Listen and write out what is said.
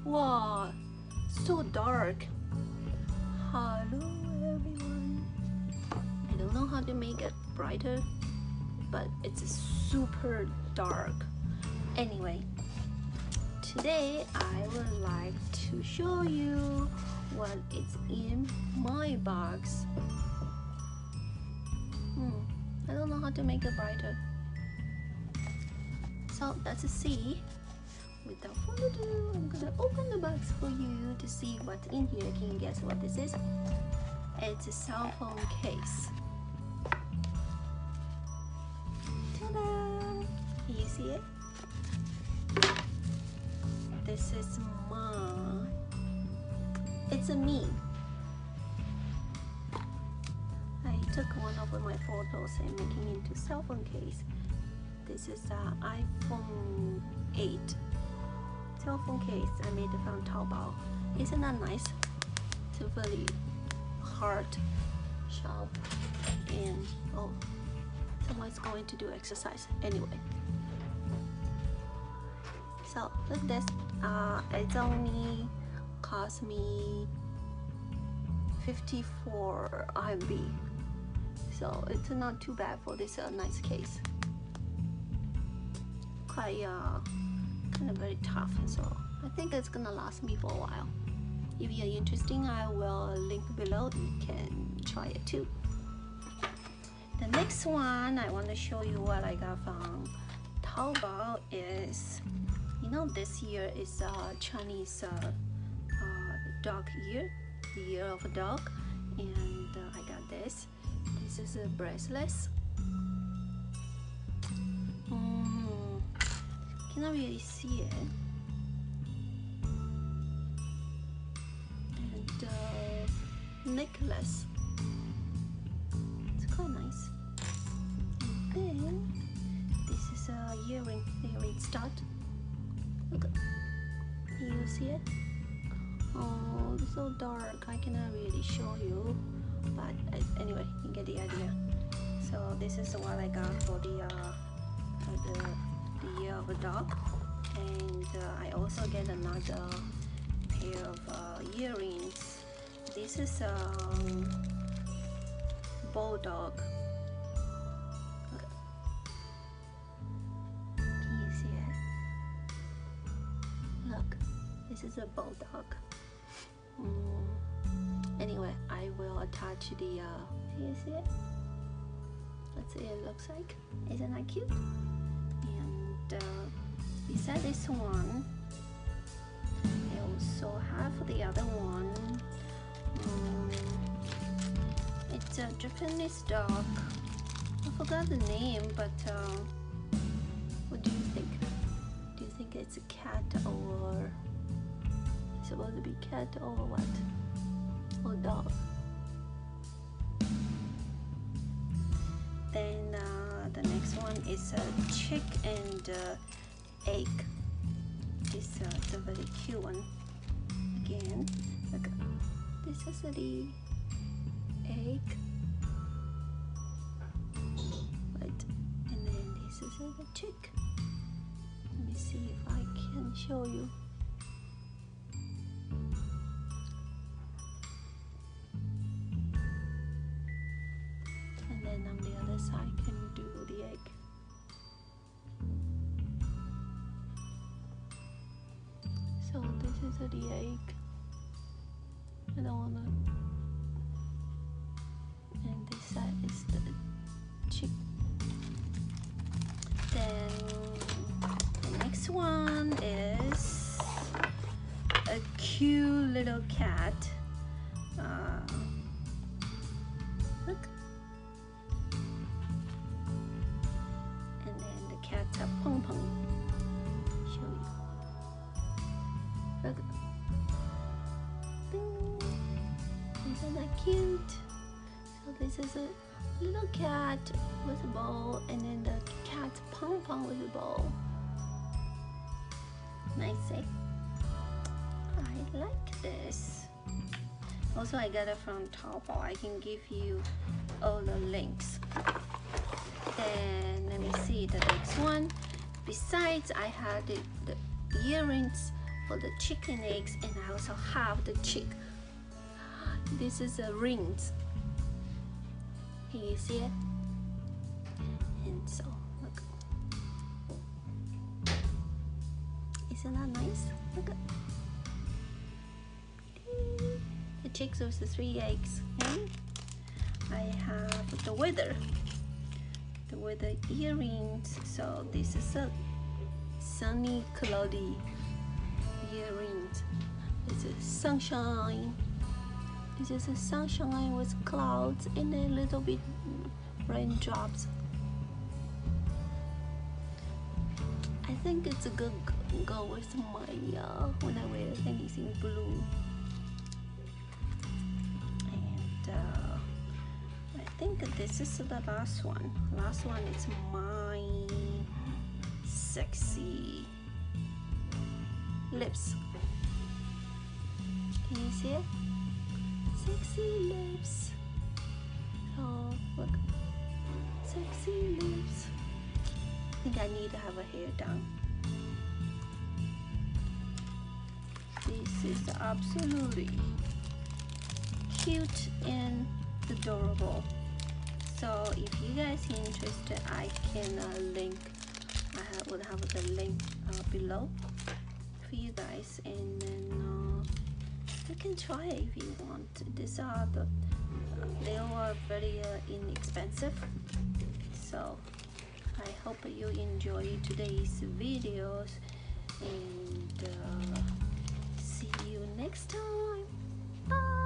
Wow, so dark. Hello everyone. I don't know how to make it brighter, but it's super dark. Anyway, today I would like to show you what is in my box. I don't know how to make it brighter. So let's see. Without further ado, I'm gonna open the box for you to see what's in here. Can you guess what this is? It's a cell phone case. Ta-da! Can you see it? This is it's a me. I took one of my photos and making it into cell phone case. This is an iPhone 8 cell phone case I made it from Taobao. Isn't that nice? It's a really hard shell, and someone's going to do exercise anyway. So look at this. It's only cost me 54 RMB, so it's not too bad for this nice case. Quite kind of very tough, so I think it's gonna last me for a while. If you're interested, I will link below. You can try it too. The next one I want to show you what I got from Taobao is, you know, this year is Chinese dog year, the year of a dog, and I got this. This is a bracelet. Cannot really see it. And necklace. It's quite nice. And then this is a earring stud. Look, you see it? Oh, it's so dark. I cannot really show you, but anyway, you get the idea. So this is what I got for the year of a dog, and I also get another pair of earrings. This is bulldog. Okay. Can you see it? Look, this is a bulldog. Anyway, I will attach the. Do you see it? Let's see, it looks like. Isn't that cute? Beside this one, I also have the other one. It's a Japanese dog. I forgot the name, but what do you think? Do you think it's a cat, or it's supposed to be cat, or what? Or dog? Then the next one is a chick and egg. It's a very cute one. Again, look, this is the egg, right? And then this is the chick. Let me see if I can show you. And then on the other side, can do the egg. So this is the egg. I don't wanna. And this side is the chick. Then the next one is a cute little cat. Look. And then the cat's a Peng Peng. Show you. Look. Ding. Isn't that cute? So this is a little cat with a bowl, and then the cat's Peng Peng with a bowl. Nice, eh? I like this. Also, I got it from Taobao. I can give you all the links. Then let me see the next one. Besides, I had the earrings for the chicken eggs, and I also have the chick. This is a rings. Can you see it? And so look, isn't that nice? Look at the chicks with the 3 eggs. And I have the weather earrings. So this is a sunny, cloudy earrings. This is sunshine. This is a sunshine with clouds and a little bit raindrops. I think it's a good go with my when I wear anything blue. And I think this is the last one. Last one is my sexy lips. Can you see it? Sexy lips. Oh, look. Sexy lips. I think I need to have a hair down. This is absolutely cute and adorable. So if you guys are interested, I can link. I will have the link below for you guys, and then you can try it if you want. These are they are very inexpensive. So I hope you enjoy today's videos, and see you next time. Bye.